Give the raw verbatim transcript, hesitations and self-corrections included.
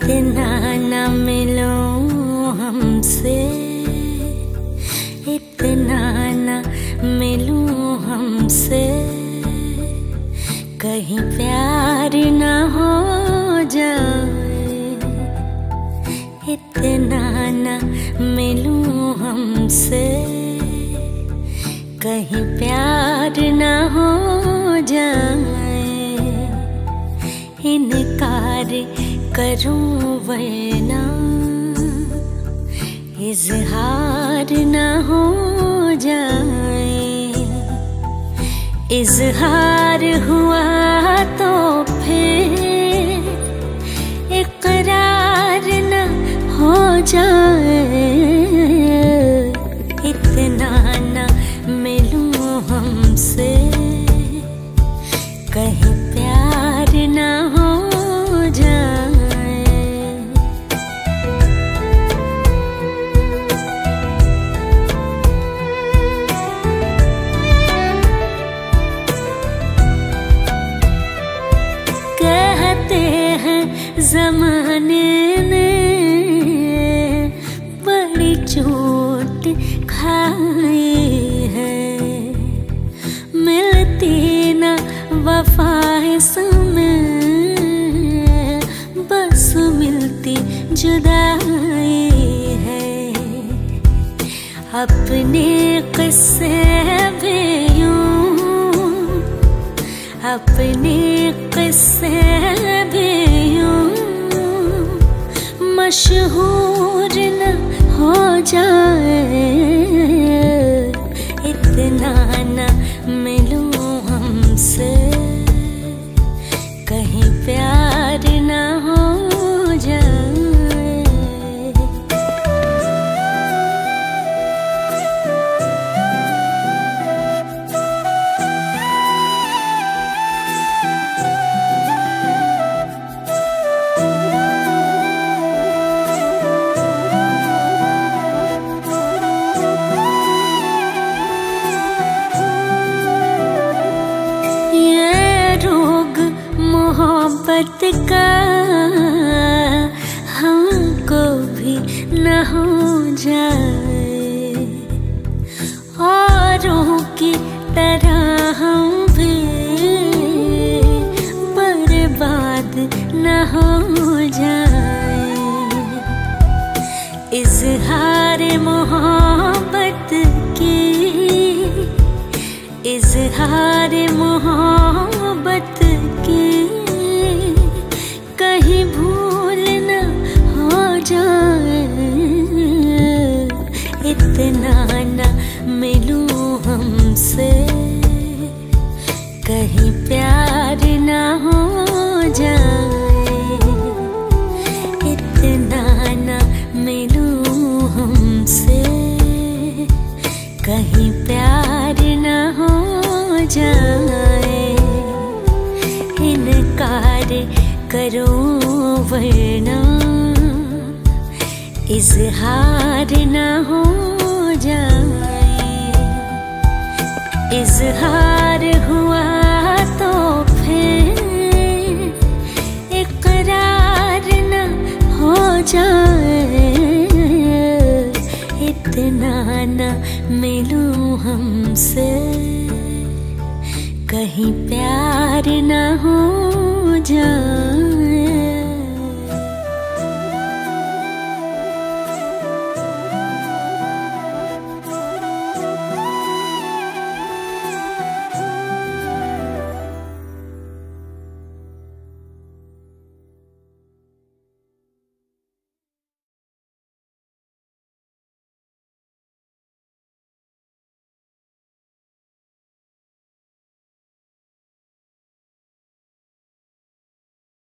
इतना ना मिलो हमसे, इतना ना मिलो हमसे, कहीं प्यार ना हो जाए। इतना ना मिलो हमसे, कहीं प्यार ना हो जाए। इनकार करूं वरना इजहार ना हो जाए। इजहार हुआ तो फिर इकरार ना हो जाए। इतना ना मिलूं हमसे, कहीं प्यार ना हो जाए। कहते हैं जमाने ने बड़ी चोट खाई है, मिलती ना वफा समय, बस मिलती जुदाई है। अपने किस्से भी यूं, अपने किस्से भी यूं मशहूर न हो जाए। इतना ना मिलो हमसे, कहीं प्यार ना हो जाए। मोहब्बत का हमको भी न हो जाए, औरों की तरह हम भी बर्बाद न हो जाए। इजहार मोहब्बत की, इजहार मोहब्बत की, कहीं भूल न हो जाए। इतना न मिलूं हमसे, कहीं प्यार न हो जाए। इतना न मिलूं हमसे, कहीं प्यार न हो जाए। इनकार करो वरना इजहार ना हो जाए। इजहार हुआ तो फिर इकरार ना हो जाए। इतना ना मिलूं हमसे, कहीं प्यार ना हो जाए।